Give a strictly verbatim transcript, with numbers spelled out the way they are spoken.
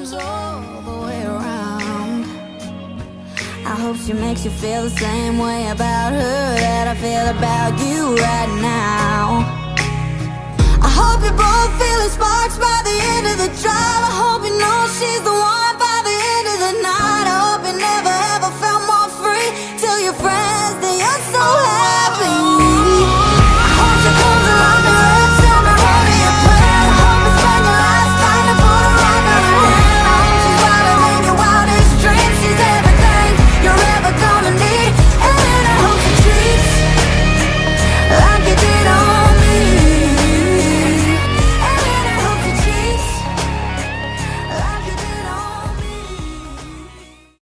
comes all the way around. I hope she makes you feel the same way about her that I feel about you right now.